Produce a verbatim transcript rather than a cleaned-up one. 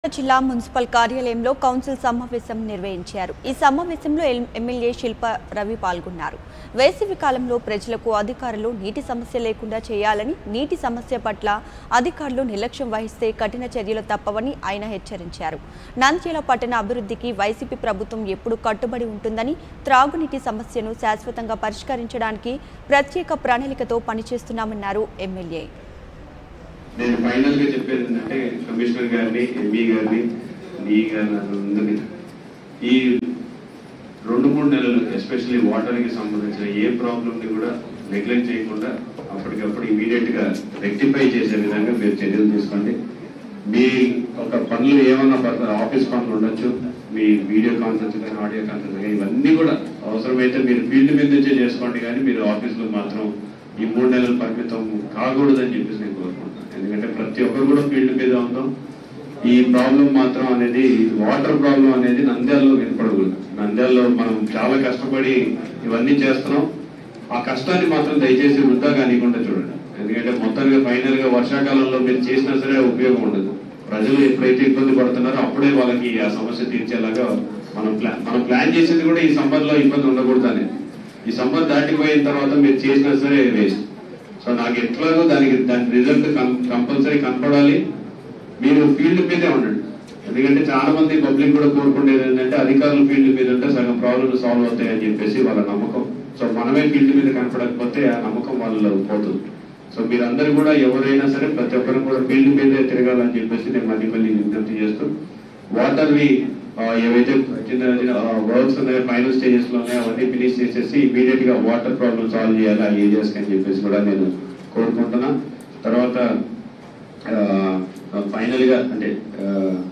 జిల్లా మున్సిపల్ కార్యాలయంలో కౌన్సిల్ సమావేశం నిర్వహించారు. ఈ సమావేశంలో ఎమ్మెల్యే శిల్ప రవి పాల్గొన్నారు. వేసవి కాలంలో ప్రజలకు అధికారులు నీటి సమస్య లేకుండా చేయాలని, నీటి సమస్య పట్ల అధికారులు నిర్లక్ష్యం వహిస్తే కఠిన చర్యలు తప్పవని ఆయన హెచ్చరించారు. నంద్యాల పట్టణ అభివృద్ధికి వైసీపీ ప్రభుత్వం ఎప్పుడు కట్టుబడి ఉంటుందని, త్రాగునీటి సమస్యను శాశ్వతంగా పరిష్కరించడానికి ప్రత్యేక ప్రణాళికతో పనిచేస్తున్నామన్నారు ఎమ్మెల్యే. నేను ఫైనల్ గా చెప్పేది ఏంటంటే కమిషనర్ గారిని, ఎంపీ గారిని, డి గారిని అందరినీ ఈ రెండు మూడు నెలలు ఎస్పెషల్లీ వాటర్ కి సంబంధించిన ఏ ప్రాబ్లమ్ ని కూడా నెగ్లెక్ట్ చేయకుండా అప్పటికప్పుడు ఇమీడియట్ గా రెక్టిఫై చేసే విధంగా మీరు చర్యలు తీసుకోండి. మీ ఒక పనులు ఏమన్నా పడుతుంది, ఆఫీస్ పనులు ఉండొచ్చు, మీ వీడియో కాన్ఫరెన్స్ కానీ ఆడియో కాన్ఫరెన్స్ కానీ ఇవన్నీ కూడా అవసరమైతే మీరు ఫీల్డ్ మీద నుంచే చేసుకోండి. కానీ మీరు ఆఫీసులో మాత్రం ఈ మూడు నెలల పరిమితం కాకూడదని చెప్పేసి నేను కోరుకుంటున్నాను. ఎందుకంటే ప్రతి ఒక్కరు కూడా ఫీల్డ్ మీద ఉందాం. ఈ ప్రాబ్లం మాత్రం అనేది వాటర్ ప్రాబ్లం అనేది నంద్యాలలో వినపడకూడదు. నంద్యాలలో మనం చాలా కష్టపడి ఇవన్నీ చేస్తున్నాం. ఆ కష్టాన్ని మాత్రం దయచేసి వృధా కానికుండా చూడండి. ఎందుకంటే మొత్తానికి ఫైనల్ గా వర్షాకాలంలో మీరు చేసినా సరే ఉపయోగం ఉండదు. ప్రజలు ఎప్పుడైతే ఇబ్బంది పడుతున్నారో అప్పుడే వాళ్ళకి ఆ సమస్య తీర్చేలాగా మనం ప్లాన్ మనం ప్లాన్ చేసేది కూడా ఈ సమ్మర్ లో ఇబ్బంది ఉండకూడదు అనేది. ఈ సమ్మర్ దాటిపోయిన తర్వాత మీరు చేసినా సరే వేస్ట్. సో నాకు ఎట్లాగో దానికి దాని రిజల్ట్ కంపల్సరీ కనపడాలి. మీరు ఫీల్డ్ మీదే ఉండండి. ఎందుకంటే చాలా మంది పబ్లిక్ కూడా కోరుకునేది ఏంటంటే అధికారులు ఫీల్డ్ మీద ఉంటే సగం ప్రాబ్లమ్ సాల్వ్ అవుతాయని చెప్పేసి వాళ్ళ నమ్మకం. సో మనమే ఫీల్డ్ మీద కనపడకపోతే ఆ నమ్మకం వాళ్ళలో పోతుంది. సో మీరందరూ కూడా ఎవరైనా సరే ప్రతి ఒక్కరు కూడా ఫీల్డ్ మీదే తిరగాలని చెప్పేసి నేను మళ్ళీ మళ్ళీ విజ్ఞప్తి చేస్తూ వాటర్ని ఏవైతే చిన్న చిన్న వర్క్స్ ఉన్నాయో ఫైనల్ స్టేజెస్ లో ఉన్నాయో అవన్నీ ఫినిష్ చేసేసి ఇమీడియట్ గా వాటర్ ప్రాబ్లమ్ సాల్వ్ చేయాలి ఆ ఏరియాస్ అని చెప్పేసి కూడా నేను కోరుకుంటున్నా. తర్వాత ఫైనల్ గా అంటే